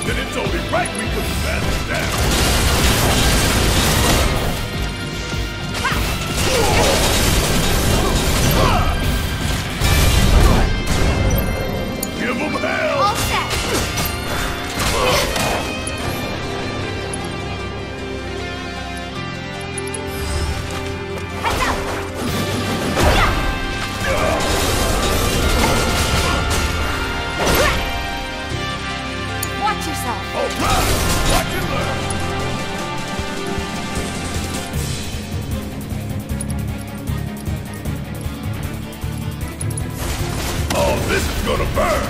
Then it's only right we put the bandits down. Give them hell! All set! Heads up! Watch yourself! All right! Watch and learn! Oh, this is gonna burn!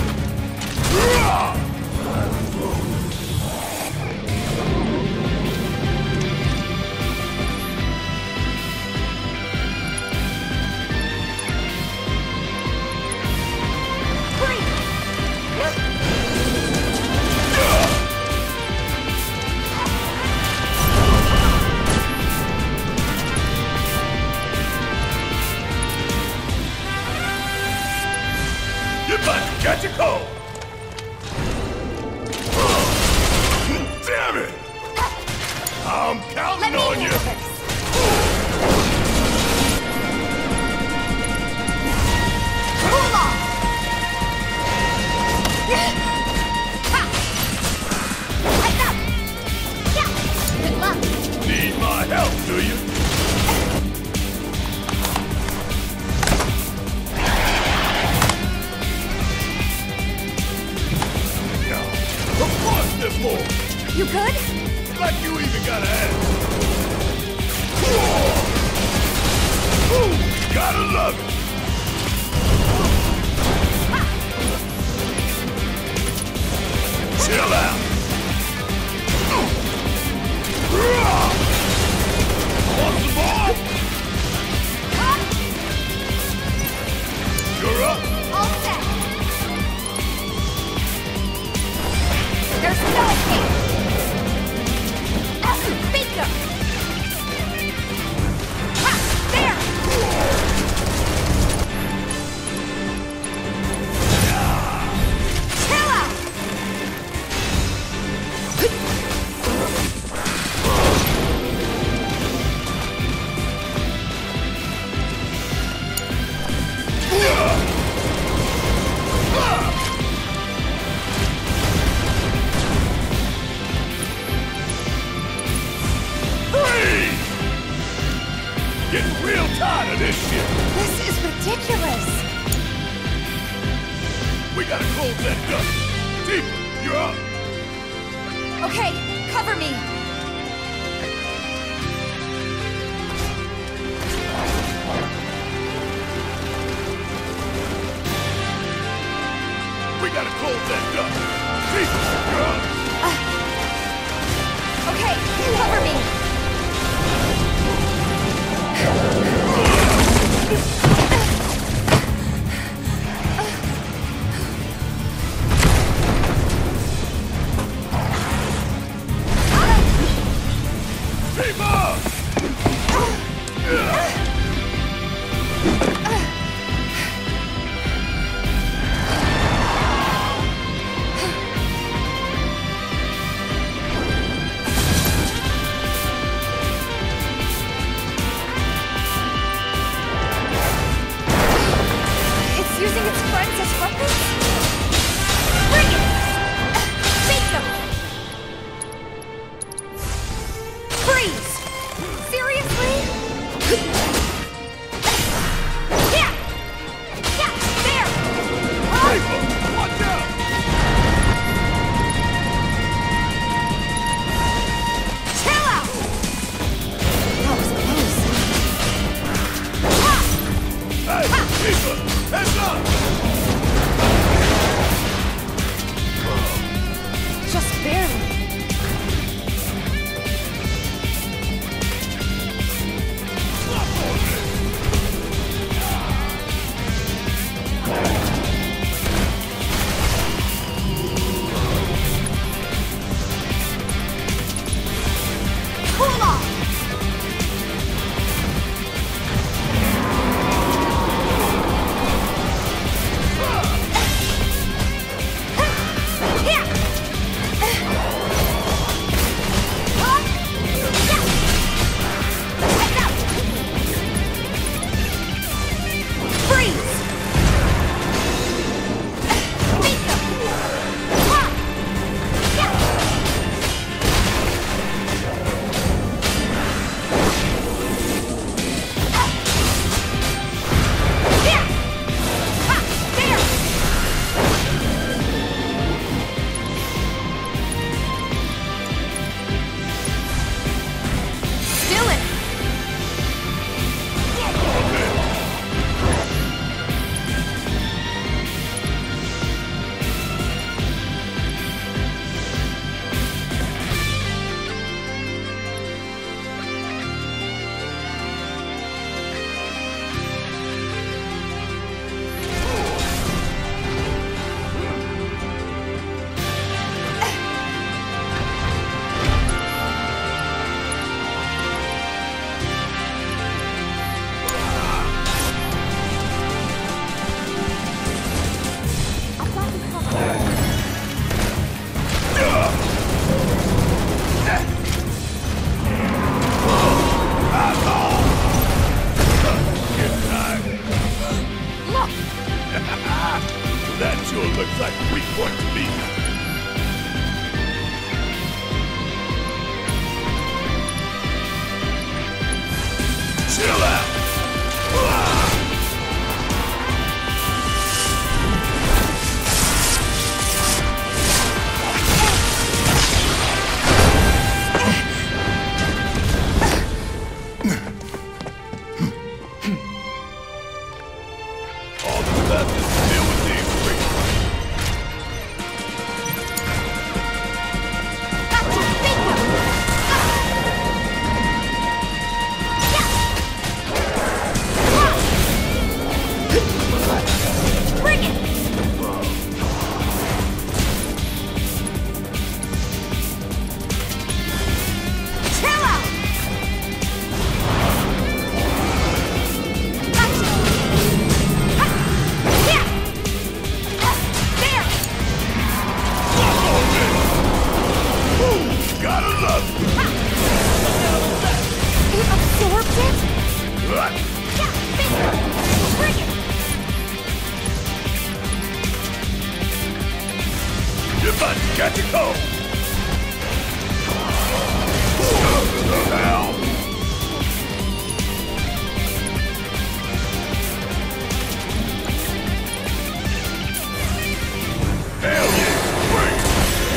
You're about to catch a cold! Damn it! I'm counting on you! Cool off! Heads up! Yeah! Good luck! Need my help, do you? Of course there's more! You good? Like you even gotta ask! Ooh, gotta love it! Chill out! Want some more? You're up! All set! There's no escape! Speaker! Ha! There! Chill out! Getting real tired of this shit! This is ridiculous! We gotta close that duct! Tifa, you're up! Okay, cover me! We gotta close that duct! Tifa, you're up! Okay, cover me! Using its friends as weapons? Bring it! Take them! Freeze! Seriously? Chill out! All that's left is to deal with these three. Bring it! Chill out! Gotcha! Yeah! There! Fuck on this! Woo! Gotta love it! It absorbed it? What? Yeah, bingo! Bring it! You might catch a cold! Hell! Hell yeah! Bring it!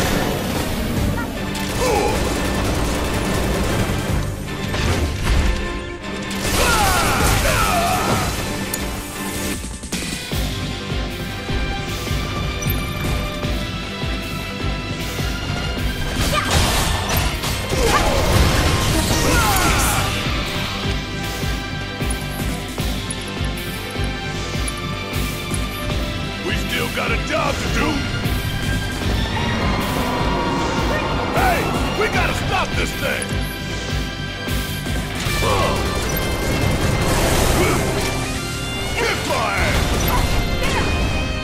We still got a job to do! Hey! We gotta stop this thing! Kick my ass!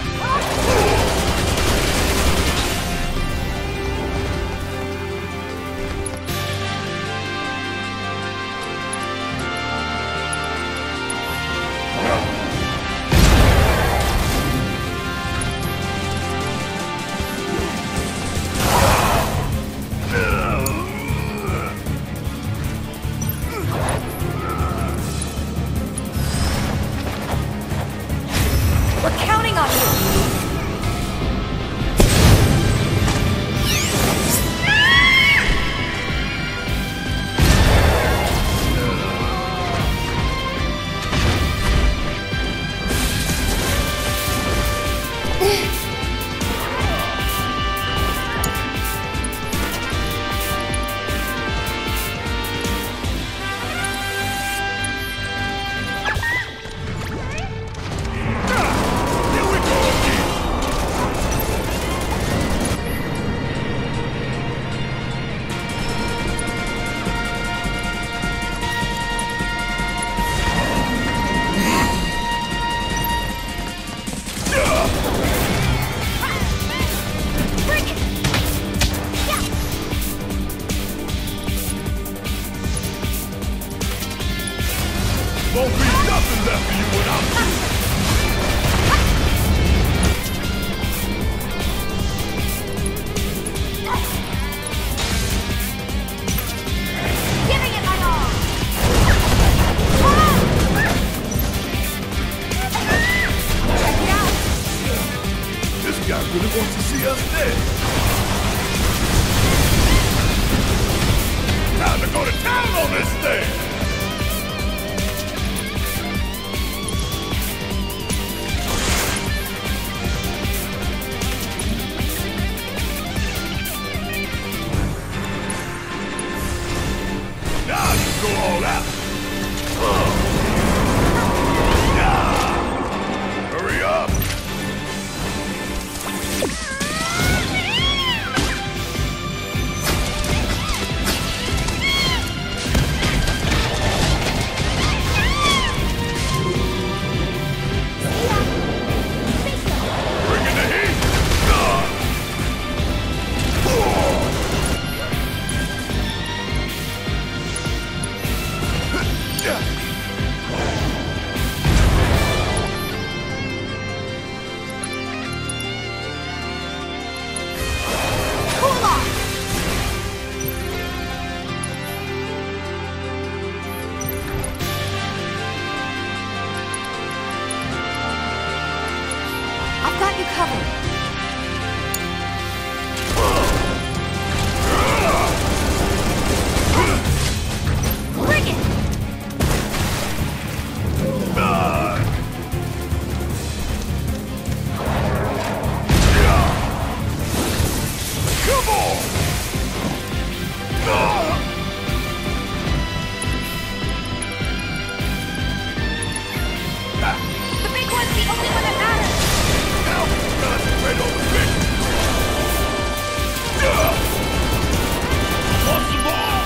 We're counting on you! Here we go again! Bring it! Yeah! Won't be nothing left for you when I'm through! Giving it my all! Check it out! This guy really wants to see us dead! Time to go to town on this thing! Now you go all out! Hurry up! Bringing the heat! got you covered. Bring it! Come on! The big one's the only one that matters. Now concentrate on the fish! Want some more?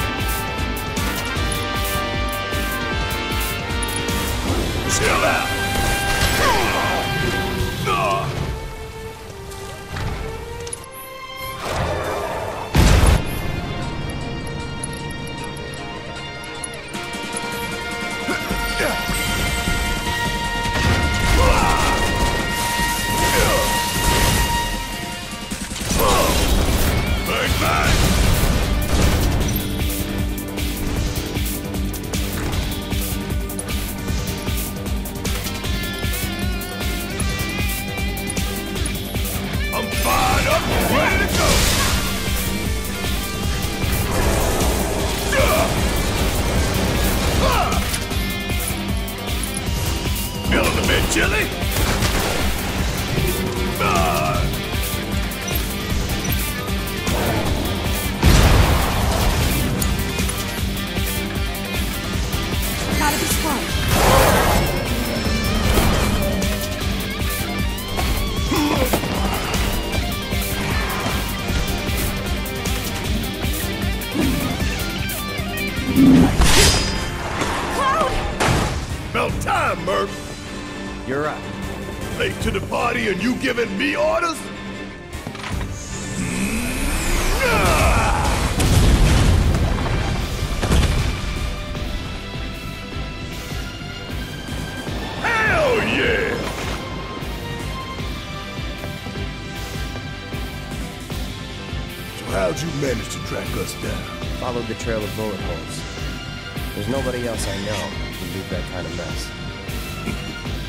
Chill out! Bang, bang! I'm fired up, ready to go! Feeling a bit chilly? Gotta be smart. Cloud! About time, Murph! You're up. Late to the party and you giving me orders? Hell yeah! So how'd you manage to track us down? Followed the trail of bullet holes. There's nobody else I know who'd leave that kind of mess.